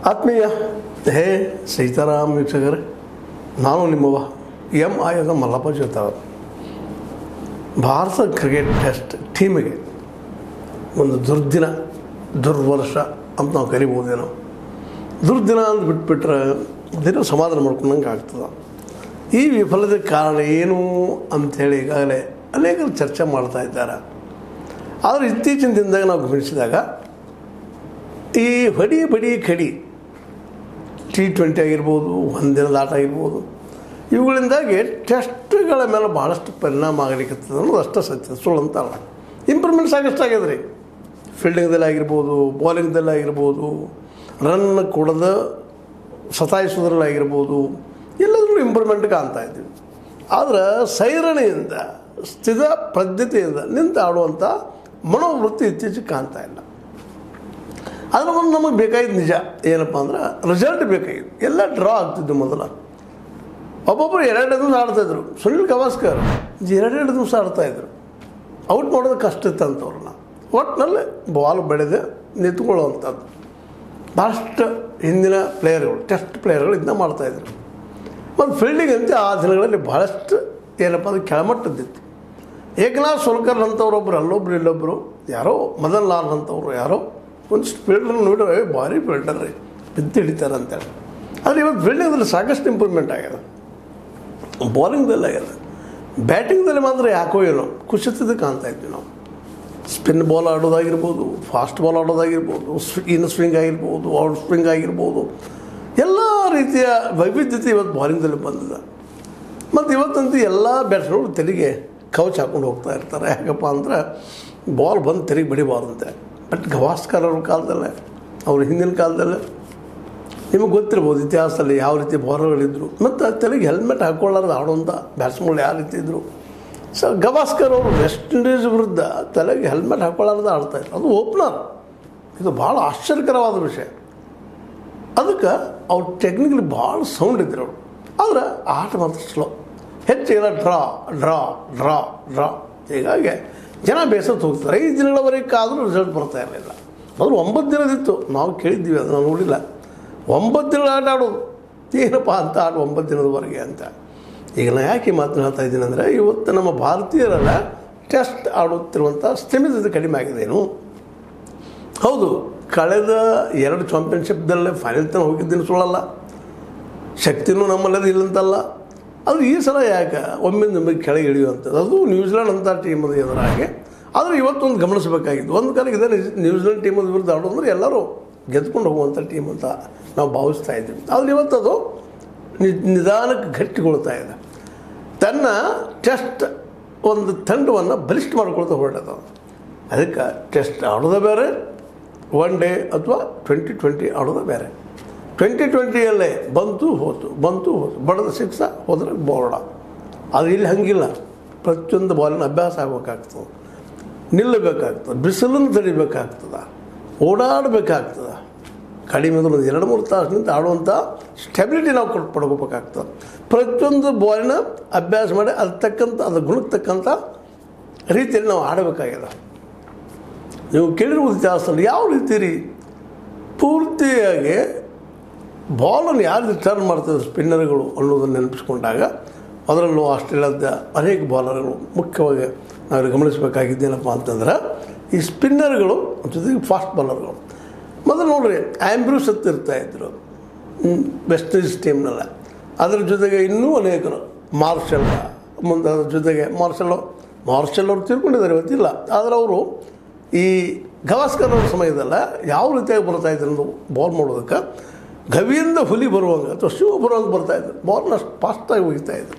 ಆತ್ಮೀಯ ಹೇ ಸೀತಾರಾಮ್ ವೀಕ್ಷಕರೇ, ನಾನು ನಿಮ್ಮವ MIS Mallappa Jotava. Bharat cricket test ಟೀಮಿಗೆ ಒಂದು ದುರ್ದಿನ, ದುರ್ವರ್ಷ ಅಂತ ನಾವು ಕರಿಬೋದೇನೋ. ದುರ್ದಿನ ಅಂತ ಬಿಟ್ಬಿಟ್ರೆ ದಿನ ಸಮಾಧಾನ ಮಾಡ್ಕೊಂಡಂಗೆ ಆಗ್ತದೆ. ಈ ವಿಫಲತೆ ಕಾರಣ ಏನು ಅಂಥೇಳಿ ಈಗಾಗಲೇ ಅನೇಕರು ಚರ್ಚೆ ಮಾಡ್ತಾ ಇದ್ದಾರೆ. ಆದರೆ ಇತ್ತೀಚಿನ ದಿನದಾಗ ನಾವು ಗಮನಿಸಿದಾಗ ಈ ಹೊಡಿ ಬಡಿ ಕಡಿ T20 ಆಗಿರ್ಬೋದು, ಒಂದಿನದ ಆಟ ಆಗಿರ್ಬೋದು, ಇವುಗಳಿಂದಾಗಿ ಟೆಸ್ಟ್ಗಳ ಮೇಲೆ ಭಾಳಷ್ಟು ಪರಿಣಾಮ ಆಗಲಿಕ್ಕೆ ಅನ್ನೋದು ಅಷ್ಟೇ ಸತ್ಯ, ಸುಳ್ಳು ಅಂತಲ್ಲ. ಇಂಪ್ರೂವ್ಮೆಂಟ್ ಸಾಕಷ್ಟು ಆಗ್ಯದ ರೀ. ಫೀಲ್ಡಿಂಗ್ದಲ್ಲಿ ಆಗಿರ್ಬೋದು, ಬೌಲಿಂಗ್ದಲ್ಲಿ ಆಗಿರ್ಬೋದು, ರನ್ ಕೊಡದ ಸತಾಯಿಸೋದ್ರಲ್ಲಿ ಆಗಿರ್ಬೋದು, ಎಲ್ಲದರಲ್ಲೂ ಇಂಪ್ರೂವ್ಮೆಂಟ್ ಕಾಣ್ತಾ ಇದ್ದೀವಿ. ಆದರೆ ಸೈರಣೆಯಿಂದ, ಸ್ಥಿರ ಪದ್ಧತಿಯಿಂದ ನಿಂತು ಆಡುವಂಥ ಮನೋವೃತ್ತಿ ಇತ್ತೀಚೆಗೆ ಕಾಣ್ತಾ ಇಲ್ಲ. ಅದರ ಒಂದು ನಮಗೆ ಬೇಕಾಗಿದ್ದು ನಿಜ ಏನಪ್ಪ ಅಂದ್ರೆ ರಿಸಲ್ಟ್ ಬೇಕಾಗಿತ್ತು. ಎಲ್ಲ ಡ್ರಾ ಆಗ್ತಿದ್ದು ಮೊದಲು. ಒಬ್ಬೊಬ್ಬರು 2 ದಿವಸ ಆಡ್ತಾಯಿದ್ರು. ಸುನಿಲ್ ಗವಾಸ್ಕರ್ 2 ದಿವಸ ಆಡ್ತಾಯಿದ್ರು. ಔಟ್ ಮಾಡೋದು ಕಷ್ಟ ಇತ್ತಂತವ್ರನ್ನ. ಒಟ್ಟಿನಲ್ಲಿ ಬಾಲ್ ಬೆಳೆದು ನಿಂತ್ಕೊಳ್ಳುವಂಥದ್ದು ಭಾಳಷ್ಟು ಹಿಂದಿನ ಪ್ಲೇಯರ್ಗಳು, ಟೆಸ್ಟ್ ಪ್ಲೇಯರ್ಗಳು ಇದನ್ನ ಮಾಡ್ತಾಯಿದ್ರು. ಮತ್ತು ಫೀಲ್ಡಿಂಗ್ ಅಂತ ಆ ದಿನಗಳಲ್ಲಿ ಭಾಳಷ್ಟು ಏನಪ್ಪ ಅದು ಕೆಳಮಟ್ಟದ್ದಿತ್ತು. ಏಕನಾಥ್ ಸೋಲ್ಕರ್ ಅಂಥವ್ರೊಬ್ಬರು, ಅಲ್ಲೊಬ್ರು ಇಲ್ಲೊಬ್ಬರು, ಯಾರೋ ಮದನ್ ಲಾಲ್ ಅಂಥವ್ರು ಯಾರೋ ಒಂದಿಷ್ಟು ಫೀಲ್ಡರ್ ನೋಡಿದ್ರೆ ಭಾರಿ ಫೀಲ್ಡರ್ ರೀ, ಬಿದ್ದು ಹಿಡಿತಾರೆ ಅಂತೇಳಿ. ಆದರೆ ಇವತ್ತು ಫೀಲ್ಡಿಂಗ್ದಲ್ಲಿ ಸಾಕಷ್ಟು ಇಂಪ್ರೂವ್ಮೆಂಟ್ ಆಗ್ಯದ, ಬೌಲಿಂಗ್ದಲ್ಲಿ ಆಗ್ಯದ. ಬ್ಯಾಟಿಂಗ್ದಲ್ಲಿ ಮಾತ್ರ ಯಾಕೋ ಏನೋ ಕುಸಿತದ ಕಾಣ್ತಾ ಇದ್ವಿ ನಾವು. ಸ್ಪಿನ್ ಬಾಲ್ ಆಡೋದಾಗಿರ್ಬೋದು, ಫಾಸ್ಟ್ ಬಾಲ್ ಆಡೋದಾಗಿರ್ಬೋದು, ಇನ್ ಸ್ವಿಂಗ್ ಆಗಿರ್ಬೋದು, ಔಟ್ ಸ್ವಿಂಗ್ ಆಗಿರ್ಬೋದು, ಎಲ್ಲ ರೀತಿಯ ವೈವಿಧ್ಯತೆ ಇವತ್ತು ಬೌಲಿಂಗ್ದಲ್ಲಿ ಬಂದಿದೆ. ಮತ್ತು ಇವತ್ತಂತೂ ಎಲ್ಲ ಬ್ಯಾಟ್ಸ್ಗಳು ತೆರಿಗೆ ಕವಚ್ ಹಾಕ್ಕೊಂಡು ಹೋಗ್ತಾ ಇರ್ತಾರೆ. ಯಾಕಪ್ಪ ಅಂದ್ರೆ ಬಾಲ್ ಬಂದು ತೆರಿಗೆ ಬಡಿಬಾರ್ದಂತೆ. ಬಟ್ ಗವಾಸ್ಕರ್ ಅವ್ರ ಕಾಲದಲ್ಲೇ, ಅವ್ರ ಹಿಂದಿನ ಕಾಲದಲ್ಲೇ ನಿಮಗೆ ಗೊತ್ತಿರ್ಬೋದು ಇತಿಹಾಸದಲ್ಲಿ ಯಾವ ರೀತಿ ಬೌಲರ್ಗಳಿದ್ದರು. ಮತ್ತು ತೆರಿಗೆ ಹೆಲ್ಮೆಟ್ ಹಾಕ್ಕೊಳ್ಳಾರ್ದು ಆಡುವಂಥ ಬ್ಯಾಟ್ಸ್ಮನ್ಗಳು ಯಾವ ರೀತಿ ಇದ್ದರು. ಸೊ ಗವಾಸ್ಕರ್ ಅವರು ವೆಸ್ಟ್ ಇಂಡೀಸ್ ವಿರುದ್ಧ ತಲೆಗೆ ಹೆಲ್ಮೆಟ್ ಹಾಕ್ಕೊಳ್ಳಾರ್ದು ಆಡ್ತಾಯಿದ್ರು. ಅದು ಓಪನರ್. ಇದು ಭಾಳ ಆಶ್ಚರ್ಯಕರವಾದ ವಿಷಯ. ಅದಕ್ಕೆ ಅವ್ರ ಟೆಕ್ನಿಕಲಿ ಭಾಳ ಸೌಂಡ್ ಇದ್ರು ಅವರು. ಆದರೆ ಆಟ ಮಾತ್ರ ಸ್ಲೋ, ಹೆಚ್ಚಿಗೆಲ್ಲ ಡ್ರಾ ಡ್ರಾ ಡ್ರಾ ಡ್ರಾ. ಹೀಗಾಗಿ ಜನ ಬೇಸತ್ತು ಹೋಗ್ತಾರೆ. 5 ದಿನಗಳವರೆಗೆ ಕಾದರೂ ರಿಸಲ್ಟ್ ಬರ್ತಾ ಇರಲಿಲ್ಲ. ಮೊದಲು 9 ದಿನದಿತ್ತು, ನಾವು ಕೇಳಿದ್ದೀವಿ, ಅದು ನಾವು ನೋಡಿಲ್ಲ. 9 ದಿನಗಳ ಆಟ ಆಡೋದು ಏನಪ್ಪ ಅಂತ ಆಡು 9 ದಿನದವರೆಗೆ ಅಂತ. ಈಗ ನಾನು ಯಾಕೆ ಮಾತನಾಡ್ತಾ ಇದ್ದೀನಿ ಅಂದರೆ, ಇವತ್ತು ನಮ್ಮ ಭಾರತೀಯರೆಲ್ಲ ಟೆಸ್ಟ್ ಆಡುತ್ತಿರುವಂಥ ಸ್ಥಿಮಿತತೆ ಕಡಿಮೆ ಆಗಿದೆಯೇನು? ಹೌದು, ಕಳೆದ 2 ಚಾಂಪಿಯನ್ಶಿಪ್ದಲ್ಲೇ ಫೈನಲ್ ತನಕ ಹೋಗಿದ್ದೀನಿ, ಸುಳ್ಳಲ್ಲ. ಶಕ್ತಿನೂ ನಮ್ಮಲ್ಲದು ಇಲ್ಲಂತಲ್ಲ. ಅದು ಈ ಸಲ ಯಾಕೆ ಒಮ್ಮೆ ಕೆಳಗೆ ಇಳಿಯುವಂಥದ್ದು, ಅದು ನ್ಯೂಜಿಲೆಂಡ್ ಅಂತ ಟೀಮದು ಎದುರಾಗಿ. ಆದರೆ ಇವತ್ತೊಂದು ಗಮನಿಸಬೇಕಾಗಿದ್ದು, ಒಂದು ಕಾಲಕ್ಕೆ ಇದೇ ನ್ಯೂಜಿಲೆಂಡ್ ಟೀಮದ ವಿರುದ್ಧ ಆಡೋದಂದ್ರೆ ಎಲ್ಲರೂ ಗೆದ್ಕೊಂಡು ಹೋಗುವಂಥ ಟೀಮ್ ಅಂತ ನಾವು ಭಾವಿಸ್ತಾ ಇದ್ದೀವಿ. ಆದರೆ ಇವತ್ತದು ನಿಧಾನಕ್ಕೆ ಗಟ್ಟಿಗೊಳ್ತಾ ಇದೆ. ತನ್ನ ಟೆಸ್ಟ್ ಒಂದು ತಂಡವನ್ನು ಬಲಿಷ್ಠ ಮಾಡ್ಕೊಳ್ತಾ ಹೊರಟದ. ಅದಕ್ಕೆ ಟೆಸ್ಟ್ ಆಡೋದೇ ಬೇರೆ, 1 ಡೇ ಅಥವಾ 2020 ಆಡೋದೇ ಬೇರೆ. 2020ಯಲ್ಲೇ ಬಂತು ಹೋತು, ಬಂತು ಹೋತು, ಬಡದ ಸಿಕ್ಸ ಹೋದ್ರೆ ಬೋರ್ಡ. ಅದು ಇಲ್ಲಿ ಹಂಗಿಲ್ಲ. ಪ್ರತಿಯೊಂದು ಬಾಲಿನ ಅಭ್ಯಾಸ ಆಗಬೇಕಾಗ್ತದೆ, ನಿಲ್ಲಬೇಕಾಗ್ತದೆ, ಬಿಸಿಲನ್ನು ತಡಿಬೇಕಾಗ್ತದೆ, ಓಡಾಡಬೇಕಾಗ್ತದೆ. ಕಡಿಮೆ ಒಂದು 2-3 ತಾಸು ನಿಂತು ಆಡುವಂಥ ಸ್ಟೆಬಿಲಿಟಿ ನಾವು ಪಡ್ಕೋಬೇಕಾಗ್ತದೆ. ಪ್ರತಿಯೊಂದು ಬಾಲಿನ ಅಭ್ಯಾಸ ಮಾಡಿ ಅದು ಗುಣಕ್ಕೆ ತಕ್ಕಂಥ ರೀತಿಯಲ್ಲಿ ನಾವು ಆಡಬೇಕಾಗಿದೆ. ನೀವು ಕೇಳಿರುವ ಇತಿಹಾಸದಲ್ಲಿ ಯಾವ ರೀತಿ ರೀ ಪೂರ್ತಿಯಾಗಿ ಬಾಲನ್ನು ಯಾರು ಟರ್ನ್ ಮಾಡ್ತಾರೆ ಸ್ಪಿನ್ನರ್ಗಳು ಅನ್ನೋದನ್ನು ನೆನಪಿಸ್ಕೊಂಡಾಗ, ಅದರಲ್ಲೂ ಆಸ್ಟ್ರೇಲಿಯಾದ ಅನೇಕ ಬಾಲರ್ಗಳು ಮುಖ್ಯವಾಗಿ ನಾವು ಗಮನಿಸಬೇಕಾಗಿದ್ದೇನಪ್ಪ ಅಂತಂದ್ರೆ ಈ ಸ್ಪಿನ್ನರ್ಗಳು ಜೊತೆಗೆ ಫಾಸ್ಟ್ ಬಾಲರ್ಗಳು. ಮೊದಲು ನೋಡ್ರಿ, ಆ್ಯಂಬ್ರೂಸ್ ಅಂತ ಇರ್ತಾಯಿದ್ರು ವೆಸ್ಟ್ ಇಂಡೀಸ್ ಟೀಮ್ನಲ್ಲ. ಅದರ ಜೊತೆಗೆ ಇನ್ನೂ ಅನೇಕರು, ಮಾರ್ಷಲ್, ಮುಂದೆ ಅದ್ರ ಜೊತೆಗೆ ಮಾರ್ಷಲ್ ಅವ್ರು ತಿಳ್ಕೊಂಡಿದ್ದಾರೆ, ಇವತ್ತಿಲ್ಲ. ಆದರೆ ಅವರು ಈ ಗವಾಸ್ಕರ್ ಅವ್ರ ಸಮಯದಲ್ಲ ಯಾವ ರೀತಿಯಾಗಿ ಬರ್ತಾಯಿದ್ರು ಅಂದ್ರೆ ಬಾಲ್ ಮಾಡೋದಕ್ಕೆ ಗವಿಯಿಂದ ಹುಲಿ ಬರುವಂಗೆ ಅಥವಾ ಶಿವ ಬರುವಂಗೆ ಬರ್ತಾಯಿದ್ರು. ಬಾಲ್ನ ಅಷ್ಟು ಫಾಸ್ಟಾಗಿ ಹೋಗ್ತಾಯಿದ್ರು.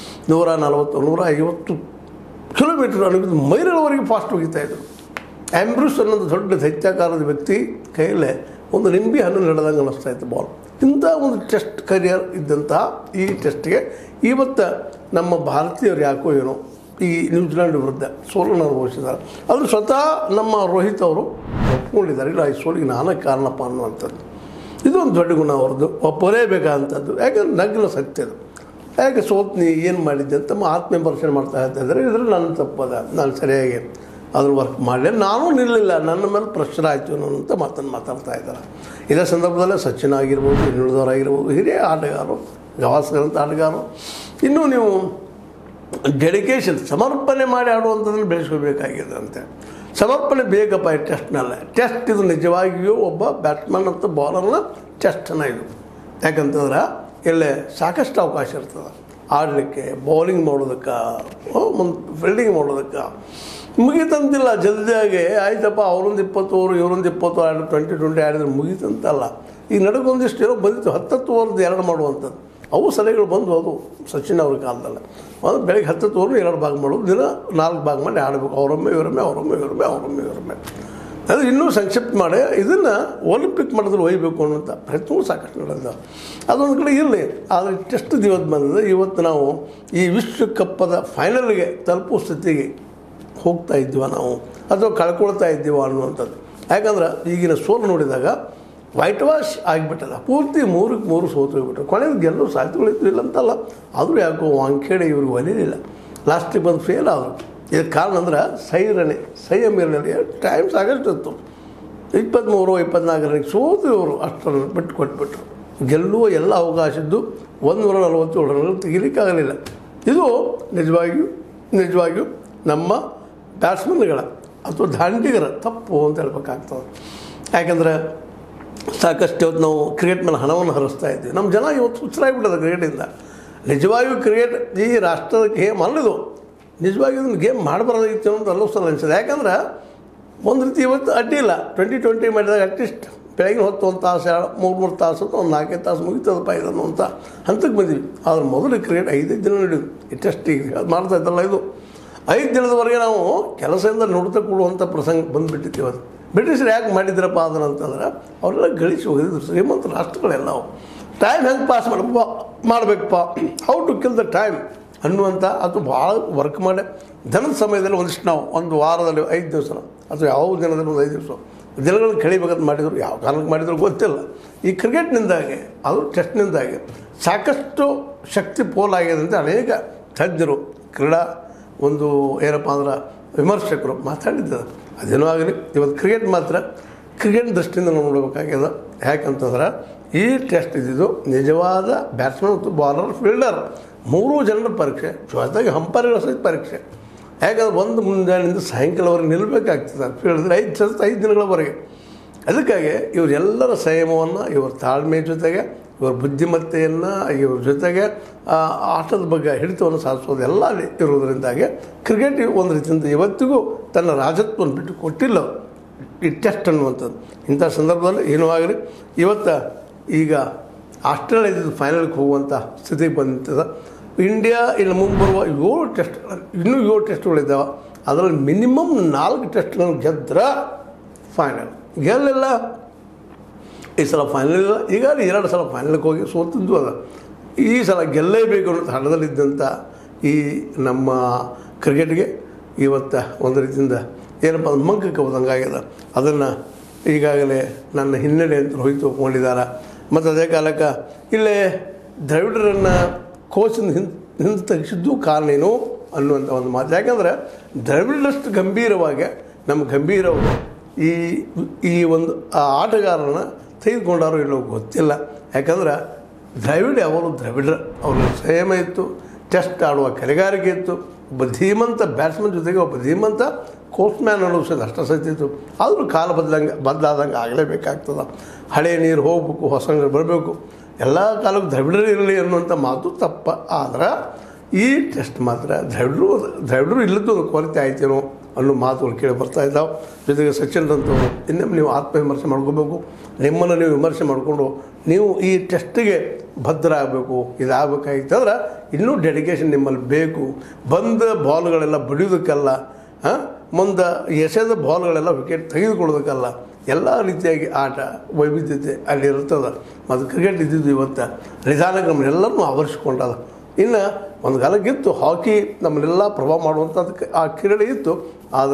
140, 150 ಕಿಲೋಮೀಟರ್ ಅನ್ನೋದು ಮೈಲುವರೆಗೆ ಫಾಸ್ಟ್ ಹೋಗ್ತಾಯಿದ್ರು. ಆ್ಯಂಬ್ರೂಸ್ ಅನ್ನೋದು ದೊಡ್ಡ ದೈತ್ಯಾಕಾರದ ವ್ಯಕ್ತಿ ಕೈಯಲ್ಲೇ ಒಂದು ನಿಂಬೆ ಹಣ್ಣು ನಡೆದಂಗೆ ಅನ್ನಿಸ್ತಾಯಿತ್ತು ಬಾಲ್. ಇಂಥ ಒಂದು ಟೆಸ್ಟ್ ಕರಿಯರ್ ಇದ್ದಂಥ ಈ ಟೆಸ್ಟ್ಗೆ ಇವತ್ತು ನಮ್ಮ ಭಾರತೀಯರು ಯಾಕೋ ಏನೋ ಈ ನ್ಯೂಜಿಲೆಂಡ್ ವಿರುದ್ಧ ಸೋಲನ್ನು ಅನುಭವಿಸಿದ್ದಾರೆ. ಅದು ಸ್ವತಃ ನಮ್ಮ ರೋಹಿತ್ ಅವರು ಒಪ್ಕೊಂಡಿದ್ದಾರೆ, ಇಲ್ಲ ಈ ಸೋಲಿಗೆ ನಾನೇ ಕಾರಣಪ್ಪ ಅನ್ನುವಂಥದ್ದು. ಇದೊಂದು ದೊಡ್ಡ ಗುಣ ಅವ್ರದ್ದು, ಒಪ್ಪಲೇಬೇಕಾದಂಥದ್ದು. ಯಾಕಂದ್ರೆ ನಗ್ಲ ಸತ್ಯದು. ಯಾಕೆ ಸೋತ್ನಿ ಏನು ಮಾಡಿದ್ದೆ ಅಂತ ಆತ್ಮವಿಮರ್ಶನೆ ಮಾಡ್ತಾ ಇದ್ದಾರೆ. ಇದರಲ್ಲಿ ನನ್ನ ತಪ್ಪದ, ನಾನು ಸರಿಯಾಗಿ ಅದ್ರ ವರ್ಕ್ ಮಾಡಲಿ. ನಾನು ನಿಲ್ಲಲಿಲ್ಲ, ನನ್ನ ಮೇಲೆ ಪ್ರೆಷರ್ ಆಯಿತು ಅನ್ನೋಂಥ ಮಾತನ್ನು ಮಾತಾಡ್ತಾ ಇದ್ದಾರೆ. ಇದೇ ಸಂದರ್ಭದಲ್ಲೇ ಸಚಿನ್ ಆಗಿರ್ಬೋದು, ಇನ್ನುಳಿದವರಾಗಿರ್ಬೋದು, ಹಿರಿಯ ಆಟಗಾರರು, ಗವಾಸ್ಕರಂಥ ಆಟಗಾರರು, ಇನ್ನೂ ನೀವು ಡೆಡಿಕೇಶನ್ ಸಮರ್ಪಣೆ ಮಾಡಿ ಆಡುವಂಥದ್ದನ್ನು ಬೆಳೆಸ್ಕೋಬೇಕಾಗಿದೆ ಅಂತೆ. ಸಮರ್ಪಣೆ ಬೇಕಪ್ಪ ಈ ಟೆಸ್ಟ್ನಲ್ಲೇ. ಟೆಸ್ಟ್ ಇದು ನಿಜವಾಗಿಯೂ ಒಬ್ಬ ಬ್ಯಾಟ್ಸ್ಮನ್ ಮತ್ತು ಬೌಲರ್ನ ಟೆಸ್ಟನ್ನು ಇದು. ಯಾಕಂತಂದ್ರೆ ಇಲ್ಲೇ ಸಾಕಷ್ಟು ಅವಕಾಶ ಇರ್ತದೆ ಆಡಲಿಕ್ಕೆ, ಬೌಲಿಂಗ್ ಮಾಡೋದಕ್ಕೆ, ಫೀಲ್ಡಿಂಗ್ ಮಾಡೋದಕ್ಕೆ. ಮುಗೀತಂತಿಲ್ಲ ಜಲ್ದಿಯಾಗಿ, ಆಯ್ತಪ್ಪ ಅವರೊಂದು 20 ಓವರ್ ಇವರೊಂದು 20 ಆಡಿ 20-20 ಆಡಿದ್ರೆ ಮುಗೀತಂತಲ್ಲ. ಈಗ ನಡಕೊಂದಿಷ್ಟು ಏನೋ ಬಂದಿತ್ತು 10 ಓವರ್ದು 2 ಮಾಡುವಂಥದ್ದು. ಅವು ಸಲಹೆಗಳು ಬಂದು ಅದು ಸಚಿನ್ ಅವ್ರ ಕಾಲದಲ್ಲ. ಅದು ಬೆಳಗ್ಗೆ 10 ಓವರ್ 2 ಭಾಗ ಮಾಡೋದು, ದಿನ 4 ಭಾಗ ಮಾಡಿ ಆಡಬೇಕು. ಅವರೊಮ್ಮೆ ಇವರೊಮ್ಮೆ ಅದು ಇನ್ನೂ ಸಂಕ್ಷಿಪ್ತ ಮಾಡಿ ಇದನ್ನು ಒಲಿಂಪಿಕ್ ಮಟ್ಟದಲ್ಲಿ ಒಯ್ಯಬೇಕು ಅನ್ನೋಂಥ ಪ್ರಯತ್ನವೂ ಸಾಕಷ್ಟು ನಡೆದ. ಅದೊಂದು ಕಡೆ ಇರಲಿ. ಆದರೆ ಟೆಸ್ಟ್ ದಿವಸ ಬಂದಿದೆ. ಇವತ್ತು ನಾವು ಈ ವಿಶ್ವಕಪ್ಪದ ಫೈನಲ್ಗೆ ತಲುಪುವ ಸ್ಥಿತಿಗೆ ಹೋಗ್ತಾ ಇದ್ದೀವ ನಾವು ಅಥವಾ ಕಳ್ಕೊಳ್ತಾ ಇದ್ದೀವ ಅನ್ನುವಂಥದ್ದು. ಯಾಕಂದ್ರೆ ಈಗಿನ ಸೋಲು ನೋಡಿದಾಗ ವೈಟ್ ವಾಶ್ ಆಗಿಬಿಟ್ಟಲ್ಲ, ಪೂರ್ತಿ 3ಕ್ಕೆ 3 ಸೋತು ಹೋಗ್ಬಿಟ್ರು. ಕೊನೆಗೆ ಗೆಲ್ಲೋ ಸಾಧ್ಯತೆಗಳಿತ್ತು, ಇಲ್ಲ ಅಂತಲ್ಲ. ಆದರೂ ಯಾಕೋ ವಾಂಖೇಡೆ ಇವ್ರಿಗೆ ಒಲಿಲಿಲ್ಲ, ಲಾಸ್ಟಿಗೆ ಬಂದು ಫೇಲ್ ಆದರು. ಇದಕ್ಕೆ ಕಾರಣ ಅಂದ್ರೆ ಸಂಯಮ ಇರಲಿಲ್ಲ. ಟೈಮ್ ಸಾಕಷ್ಟು ಇತ್ತು. 23-24 ರನ್ನಿಗೆ ಸೋತು ಇವರು ಅಷ್ಟನ್ನು ಬಿಟ್ಟು ಕೊಟ್ಬಿಟ್ರು. ಗೆಲ್ಲುವ ಎಲ್ಲ ಅವಕಾಶ ಇದ್ದು 147 ರನ್ಗಳು ತೆಗಿಲಿಕ್ಕಾಗಲಿಲ್ಲ. ಇದು ನಿಜವಾಗಿಯೂ ನಮ್ಮ ಬ್ಯಾಟ್ಸ್ಮನ್ಗಳ ಅಥವಾ ದಾಂಡಿಗರ ತಪ್ಪು ಅಂತ ಹೇಳ್ಬೇಕಾಗ್ತದೆ. ಯಾಕಂದರೆ ಸಾಕಷ್ಟು ಇವತ್ತು ನಾವು ಕ್ರಿಕೆಟ್ ಮೇಲೆ ಹಣವನ್ನು ಹರಿಸ್ತಾ ಇದ್ದೀವಿ. ನಮ್ಮ ಜನ ಇವತ್ತು ಹುಚ್ಚರಾಗಿಬಿಟ್ಟದ ಕ್ರಿಕೆಟಿಂದ. ನಿಜವಾಗಿಯೂ ಕ್ರಿಕೆಟ್ ಈ ರಾಷ್ಟ್ರದ ಗೇಮ್ ಅಲ್ಲಿದು. ನಿಜವಾಗಿ ಇದನ್ನು ಗೇಮ್ ಮಾಡಬಾರ್ದಾಗಿತ್ತು ಅನ್ನೋದು ಅಲ್ಲೂ ಸಲ ಅನಿಸಿದೆ. ಯಾಕಂದ್ರೆ ಒಂದು ರೀತಿ ಇವತ್ತು ಅಡ್ಡಿ ಇಲ್ಲ. 2020 ಮಾಡಿದಾಗ ಅಟ್ಲೀಸ್ಟ್ ಬೆಳಗಿನ ಹೊತ್ತು 1 ತಾಸು 3 ತಾಸು ಅಥವಾ 4 ತಾಸು ಮುಗಿತದಪ್ಪ ಇದನ್ನು ಅಂತ ಹಂತಕ್ಕೆ ಬಂದ್ವಿ. ಆದ್ರೆ ಮೊದಲು ಕ್ರಿಕೆಟ್ 5 ದಿನ ನಡೆಯುದು. ಈ ಟೆಸ್ಟ್ ಈಗ ಮಾಡ್ತಾ ಇದ್ದಲ್ಲ, ಇದು 5 ದಿನದವರೆಗೆ ನಾವು ಕೆಲಸದಿಂದ ನೋಡ್ತಾ ಕೊಡುವಂಥ ಪ್ರಸಂಗ ಬಂದುಬಿಟ್ಟಿದ್ದೀವಿ. ಅದು ಬ್ರಿಟಿಷರು ಯಾಕೆ ಮಾಡಿದ್ರಪ್ಪ ಅದನ್ನು ಅಂತಂದ್ರೆ ಅವರೆಲ್ಲ ಗಳಿಸಿ ಹೋಗಿದ್ರು. ಶ್ರೀಮಂತ ರಾಷ್ಟ್ರಗಳೆಲ್ಲವು ಟೈಮ್ ಹೆಂಗೆ ಪಾಸ್ ಮಾಡಬೇಕಪ್ಪ, how to kill the time ಅನ್ನುವಂಥ ಅದು ಭಾಳ ವರ್ಕ್ ಮಾಡಿ ದಿನದ ಸಮಯದಲ್ಲಿ ಒಂದಿಷ್ಟು ನಾವು ಒಂದು ವಾರದಲ್ಲಿ 5 ದಿವಸ ಅಥವಾ ಯಾವ ದಿನದಲ್ಲಿ ಒಂದು 5 ದಿವಸ ದಿನಗಳನ್ನು ಕಳಿಬೇಕಂತ ಮಾಡಿದ್ರು. ಯಾವ ಕಾರಣಕ್ಕೆ ಮಾಡಿದ್ರು ಗೊತ್ತಿಲ್ಲ. ಈ ಕ್ರಿಕೆಟ್ನಿಂದಾಗಿ ಅದು ಟೆಸ್ಟ್ನಿಂದಾಗಿ ಸಾಕಷ್ಟು ಶಕ್ತಿ ಪೋಲಾಗಿದೆ ಅಂತ ಅನೇಕ ತಜ್ಞರು, ಕ್ರೀಡಾ ಒಂದು ಏನಪ್ಪ ಅಂದ್ರೆ ವಿಮರ್ಶಕರು ಮಾತಾಡಿದ್ದಾರೆ. ಅದೇನೋ ಆಗಲಿ, ಇವತ್ತು ಕ್ರಿಕೆಟ್ ಮಾತ್ರ ಕ್ರಿಕೆಟ್ ದೃಷ್ಟಿಯಿಂದ ನೋಡಬೇಕಾಗ್ಯದ. ಯಾಕಂತಂದ್ರೆ ಈ ಟೆಸ್ಟ್ ಇದ್ದಿದ್ದು ನಿಜವಾದ ಬ್ಯಾಟ್ಸ್ಮನ್ ಮತ್ತು ಬಾಲರ್, ಫೀಲ್ಡರ್ 3 ಜನರ ಪರೀಕ್ಷೆ, ಜೊತೆಗೆ ಅಂಪೈರ್ಗಳ ಸಹಿತ ಪರೀಕ್ಷೆ. ಯಾಕಂದ್ರೆ ಒಂದು ಮುಂಜಾನೆಯಿಂದ ಸಾಯಂಕಾಲವರೆಗೆ ನಿಲ್ಲಬೇಕಾಗ್ತದೆ ಫೀಲ್ಡಲ್ಲಿ 5 ದಿನಗಳವರೆಗೆ. ಅದಕ್ಕಾಗಿ ಇವರೆಲ್ಲರ ಸಂಯಮವನ್ನು, ಇವರ ತಾಳ್ಮೆ ಜೊತೆಗೆ ಇವರ ಬುದ್ಧಿಮತ್ತೆಯನ್ನು, ಇವ್ರ ಜೊತೆಗೆ ಆಟದ ಬಗ್ಗೆ ಹಿಡಿತವನ್ನು ಸಾಧಿಸೋದು ಎಲ್ಲ ಇರೋದರಿಂದಾಗಿ ಕ್ರಿಕೆಟ್ ಒಂದು ರೀತಿಯಿಂದ ಇವತ್ತಿಗೂ ತನ್ನ ರಾಜತ್ವವನ್ನು ಬಿಟ್ಟು ಕೊಟ್ಟಿಲ್ಲ ಈ ಟೆಸ್ಟ್ ಅನ್ನುವಂಥದ್ದು. ಇಂಥ ಸಂದರ್ಭದಲ್ಲಿ ಏನೂ ಆಗಲಿ, ಇವತ್ತು ಈಗ ಆಸ್ಟ್ರೇಲಿಯಾದ ಫೈನಲ್ಗೆ ಹೋಗುವಂಥ ಸ್ಥಿತಿಗೆ ಬಂದಿರ್ತದೆ. ಇಂಡಿಯಾ ಇಲ್ಲಿ ಮುಂಬರುವ 7 ಟೆಸ್ಟ್ಗಳು, ಇನ್ನೂ 7 ಟೆಸ್ಟ್ಗಳಿದ್ದಾವೆ. ಅದರಲ್ಲಿ ಮಿನಿಮಮ್ 4 ಟೆಸ್ಟ್ಗಳನ್ನು ಗೆದ್ದರೆ ಫೈನಲ್. ಗೆಲ್ಲಿಲ್ಲ ಈ ಸಲ ಫೈನಲ್ ಇಲ್ಲ. ಈಗ 2 ಸಲ ಫೈನಲ್ಗೆ ಹೋಗಿ ಸೋತಿದ್ದು ಅದ. ಈ ಸಲ ಗೆಲ್ಲೇಬೇಕು ಅನ್ನೋ ಹಣದಲ್ಲಿದ್ದಂಥ ಈ ನಮ್ಮ ಕ್ರಿಕೆಟ್ಗೆ ಇವತ್ತು ಒಂದು ರೀತಿಯಿಂದ ಏನಪ್ಪ ಅದು ಮಂಕಕ್ಕೆ ಹೋದಂಗಾಗಿದೆ. ಅದನ್ನು ಈಗಾಗಲೇ ನನ್ನ ಹಿನ್ನಡೆ ಅಂತ ರೋಹಿತ್ ಒಪ್ಕೊಂಡಿದ್ದಾರೆ. ಮತ್ತು ಅದೇ ಕಾಲಕ್ಕೆ ಇಲ್ಲೇ ದ್ರವಿಡರನ್ನು ಕೋಚಿಂದ ಹಿಂದೆ ತೆಗೆಸಿದ್ದು ಕಾರಣ ಏನು ಅನ್ನುವಂಥ ಒಂದು ಮಾತು. ಯಾಕಂದರೆ ದ್ರವಿಡರಷ್ಟು ಗಂಭೀರವಾಗಿ ನಮ್ಮ ಗಂಭೀರವರು ಈ ಒಂದು ಆಟಗಾರನ ತೆಗೆದುಕೊಂಡಾರೋ ಇಲ್ಲೋ ಗೊತ್ತಿಲ್ಲ. ಯಾಕಂದ್ರೆ ದ್ರಾವಿಡ್ ಯಾವಾಗಲೂ ದ್ರಾವಿಡ್ರ, ಅವ್ರ ಸಂಯಮ ಇತ್ತು, ಟೆಸ್ಟ್ ಆಡುವ ಕಲೆಗಾರಿಕೆ ಇತ್ತು, ಒಬ್ಬ ಧೀಮಂತ ಬ್ಯಾಟ್ಸ್ಮನ್ ಜೊತೆಗೆ ಒಬ್ಬ ಧೀಮಂತ ಕೋಚ್ಮ್ಯಾನ್ ಅನ್ನೋದು ಅಷ್ಟ ಸಹಿತ ಇತ್ತು. ಆದರೂ ಕಾಲ ಬದಲಾದಂಗೆ ಆಗಲೇಬೇಕಾಗ್ತದೆ. ಹಳೆ ನೀರು ಹೋಗ್ಬೇಕು, ಹೊಸ ನೀರು ಬರಬೇಕು, ಎಲ್ಲ ಕಾಲಕ್ಕೂ ದ್ರಾವಿಡರು ಇರಲಿ ಅನ್ನುವಂಥ ಮಾತು ತಪ್ಪ. ಆದ್ರೆ ಈ ಟೆಸ್ಟ್ ಮಾತ್ರ ದ್ರಾವಿಡರು ಇಲ್ಲದ್ದು ಒಂದು ಕೊರತೆ ಆಯ್ತೇನೋ ಅನ್ನೋ ಮಾತುಗಳು ಕೇಳಿ ಬರ್ತಾ ಇದ್ದಾವೆ. ಜೊತೆಗೆ ಸಚಿನ್ ಅಂತವರು ಇನ್ನೊಮ್ಮೆ ನೀವು ಆತ್ಮವಿಮರ್ಶೆ ಮಾಡ್ಕೋಬೇಕು. ನಿಮ್ಮನ್ನು ನೀವು ವಿಮರ್ಶೆ ಮಾಡಿಕೊಂಡು ನೀವು ಈ ಟೆಸ್ಟಿಗೆ ಭದ್ರ ಆಗಬೇಕು. ಇದಾಗಬೇಕಾಗಿತ್ತಂದ್ರೆ ಇನ್ನೂ ಡೆಡಿಕೇಶನ್ ನಿಮ್ಮಲ್ಲಿ ಬೇಕು. ಬಂದ ಬಾಲ್ಗಳೆಲ್ಲ ಬಡಿಯೋದಕ್ಕಲ್ಲ, ಮುಂದೆ ಎಸೆದ ಬಾಲ್ಗಳೆಲ್ಲ ವಿಕೆಟ್ ತೆಗೆದುಕೊಳ್ಳೋದಕ್ಕಲ್ಲ, ಎಲ್ಲ ರೀತಿಯಾಗಿ ಆಟ ವೈವಿಧ್ಯತೆ ಅಲ್ಲಿ ಇರ್ತದೆ. ಮತ್ತು ಕ್ರಿಕೆಟ್ ಇದ್ದಿದ್ದು ಇವತ್ತು ನಿಧಾನಕ್ಕೆ ನಮ್ಮನ್ನೆಲ್ಲರೂ ಆವರಿಸಿಕೊಂಡದ. ಇನ್ನು ಒಂದು ಕಾಲಕ್ಕಿತ್ತು ಹಾಕಿ ನಮ್ಮನ್ನೆಲ್ಲ ಪ್ರಭಾವ ಮಾಡುವಂಥದ್ದಕ್ಕೆ ಆ ಕ್ರೀಡೆ ಇತ್ತು. ಆದರೆ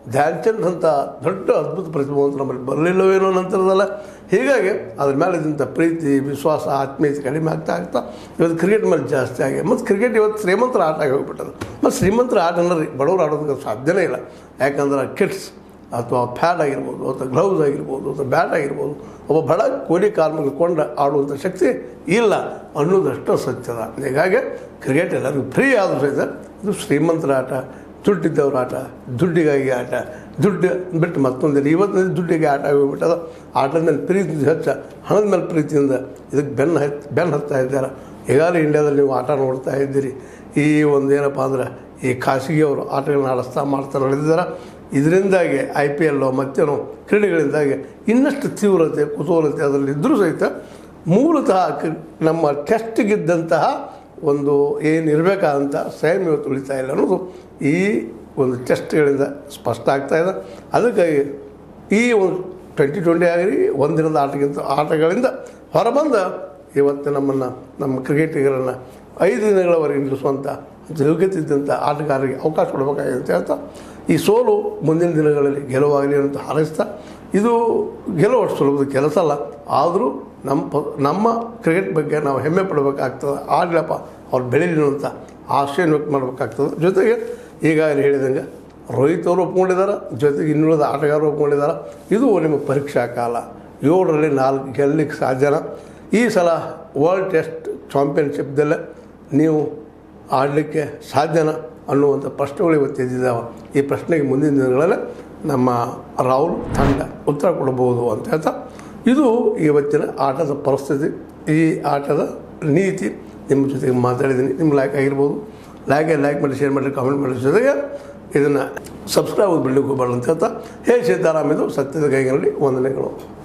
ಧ್ಯಾನ್ ಚಂದ್ ಅಂತ ದೊಡ್ಡ ಅದ್ಭುತ ಪ್ರತಿಭಾವಂತ ನಮ್ಮಲ್ಲಿ ಬರಲಿಲ್ಲವೇನೋ ನಂತರದಲ್ಲ. ಹೀಗಾಗಿ ಅದ್ರ ಮೇಲೆ ಇದ್ದಂಥ ಪ್ರೀತಿ, ವಿಶ್ವಾಸ, ಆತ್ಮೀಯತೆ ಕಡಿಮೆ ಆಗ್ತಾ ಇವತ್ತು ಕ್ರಿಕೆಟ್ ಮೇಲೆ ಜಾಸ್ತಿ ಆಗಿ, ಮತ್ತು ಕ್ರಿಕೆಟ್ ಇವತ್ತು ಶ್ರೀಮಂತರ ಆಟ ಆಗಿ ಹೋಗ್ಬಿಟ್ಟದು. ಮತ್ತು ಶ್ರೀಮಂತರ ಆಟ ಅನ್ನೋದು ಬಡವರು ಆಡೋದಕ್ಕೆ ಸಾಧ್ಯನೇ ಇಲ್ಲ. ಯಾಕಂದ್ರೆ ಕಿಟ್ಸ್ ಅಥವಾ ಪ್ಯಾಡ್ ಆಗಿರ್ಬೋದು, ಅಥವಾ ಗ್ಲೌಸ್ ಆಗಿರ್ಬೋದು, ಅಥವಾ ಬ್ಯಾಟ್ ಆಗಿರ್ಬೋದು, ಒಬ್ಬ ಬಡ ಕೂಲಿ ಕಾರ್ಮಿಕ ಕೊಂಡು ಆಡುವಂಥ ಶಕ್ತಿ ಇಲ್ಲ ಅನ್ನೋದಷ್ಟು ಸತ್ಯದ. ಹೀಗಾಗಿ ಕ್ರಿಕೆಟ್ ಎಲ್ಲರಿಗೂ ಫ್ರೀ ಆದರೂ ಸಹಿತ ಇದು ಶ್ರೀಮಂತರ ಆಟ, ದುಡ್ಡಿದ್ದವ್ರ ಆಟ, ದುಡ್ಡಿಗಾಗಿ ಆಟ, ದುಡ್ಡು ಬಿಟ್ಟು ಮತ್ತೊಂದಿಲ್ಲ. ಇವತ್ತಿನ ದುಡ್ಡಿಗೆ ಆಟ ಹೋಗ್ಬಿಟ್ಟದ. ಆಟದ ಮೇಲೆ ಪ್ರೀತಿ ಹೆಚ್ಚ, ಹಣದ ಮೇಲೆ ಪ್ರೀತಿಯಿಂದ ಇದಕ್ಕೆ ಬೆನ್ನು ಹತ್ತಾ ಇದ್ದಾರೆ. ಈಗಾಗಲೇ ಇಂಡಿಯಾದಲ್ಲಿ ನೀವು ಆಟ ನೋಡ್ತಾ ಇದ್ದೀರಿ. ಈ ಒಂದು ಏನಪ್ಪ ಅಂದ್ರೆ ಈ ಖಾಸಗಿಯವರು ಆಟಗಳನ್ನ ಆಡಿಸ್ತಾ ಮಾಡ್ತಾ ನಡೆದಿದ್ದಾರೆ. ಇದರಿಂದಾಗಿ IPL ಮತ್ತೇನೋ ಕ್ರೀಡೆಗಳಿಂದಾಗಿ ಇನ್ನಷ್ಟು ತೀವ್ರತೆ, ಕುತೂಹಲತೆ ಅದರಲ್ಲಿ ಇದ್ದರೂ ಸಹಿತ ಮೂಲತಃ ನಮ್ಮ ಟೆಸ್ಟ್ಗಿದ್ದಂತಹ ಒಂದು ಏನಿರಬೇಕಾದಂಥ ಸ್ವಯಂ ಇವತ್ತು ಉಳಿತಾ ಇಲ್ಲ ಅನ್ನೋದು ಈ ಒಂದು ಟೆಸ್ಟ್ಗಳಿಂದ ಸ್ಪಷ್ಟ ಆಗ್ತಾಯಿದೆ. ಅದಕ್ಕಾಗಿ ಈ ಒಂದು 2020 ಆಗಲಿ ಒಂದಿನದ ಆಟಗಳಿಂದ ಹೊರಬಂದ ಇವತ್ತು ನಮ್ಮ ಕ್ರಿಕೆಟಿಗರನ್ನು 5 ದಿನಗಳವರೆಗೆ ನಿಲ್ಲಿಸುವಂಥ ಯೋಗ್ಯತೆ ಇದ್ದಂಥ ಆಟಗಾರರಿಗೆ ಅವಕಾಶ ಕೊಡಬೇಕಾಗಿದೆ ಅಂತ ಹೇಳ್ತಾ, ಈ ಸೋಲು ಮುಂದಿನ ದಿನಗಳಲ್ಲಿ ಗೆಲುವಾಗಲಿ ಅಂತ ಹಾರೈಸ್ತಾ, ಇದು ಗೆಲುವು ಸುಲಭದ ಕೆಲಸ ಅಲ್ಲ. ಆದರೂ ನಮ್ಮ ಕ್ರಿಕೆಟ್ ಬಗ್ಗೆ ನಾವು ಹೆಮ್ಮೆ ಪಡಬೇಕಾಗ್ತದೆ. ಆಗಲಪ್ಪ ಅವ್ರು ಬೆಳೀಲಿ ಅಂತ ಆಶೆಯನ್ನು ವ್ಯಕ್ತ ಮಾಡಬೇಕಾಗ್ತದೆ. ಜೊತೆಗೆ ಈಗಾಗಲೇ ಹೇಳಿದಂಗೆ ರೋಹಿತ್ ಅವರು ಒಪ್ಕೊಂಡಿದ್ದಾರೆ, ಜೊತೆಗೆ ಇನ್ನುಳಿದ ಆಟಗಾರರು ಒಪ್ಕೊಂಡಿದ್ದಾರೆ. ಇದು ನಿಮ್ಮ ಪರೀಕ್ಷಾ ಕಾಲ. 7ರಲ್ಲಿ 4 ಗೆಲ್ಲಲಿಕ್ಕೆ ಸಾಧ್ಯನ. ಈ ಸಲ ವರ್ಲ್ಡ್ ಟೆಸ್ಟ್ ಚಾಂಪಿಯನ್ಶಿಪ್ದಲ್ಲೇ ನೀವು ಆಡಲಿಕ್ಕೆ ಸಾಧ್ಯನ ಅನ್ನುವಂಥ ಪ್ರಶ್ನೆಗಳು ಇವತ್ತು ಎದ್ದಿದ್ದಾವೆ. ಈ ಪ್ರಶ್ನೆಗೆ ಮುಂದಿನ ದಿನಗಳಲ್ಲಿ ನಮ್ಮ ರಾಹುಲ್ ತಂಡ ಉತ್ತರ ಕೊಡಬಹುದು ಅಂತ ಹೇಳ್ತಾ, ಇದು ಇವತ್ತಿನ ಆಟದ ಪರಿಸ್ಥಿತಿ, ಈ ಆಟದ ನೀತಿ ನಿಮ್ಮ ಜೊತೆಗೆ ಮಾತಾಡಿದ್ದೀನಿ. ನಿಮ್ಗೆ ಲೈಕ್ ಆಗಿರ್ಬೋದು. ಲೈಕ್ ಮಾಡಿ, ಶೇರ್ ಮಾಡಿ, ಕಾಮೆಂಟ್ ಮಾಡಿ. ಜೊತೆಗೆ ಇದನ್ನು ಸಬ್ಸ್ಕ್ರೈಬ್ ಬಿಡಲಿಕ್ಕೆ ಹೋಗಬಾರ್ದು ಅಂತ ಹೇಳ್ತಾ, ಹೇ ಸೀತಾರಾಮ್, ಇದು ಸತ್ಯದ ಕೈಗಳಲ್ಲಿ ವಂದನೆಗಳು.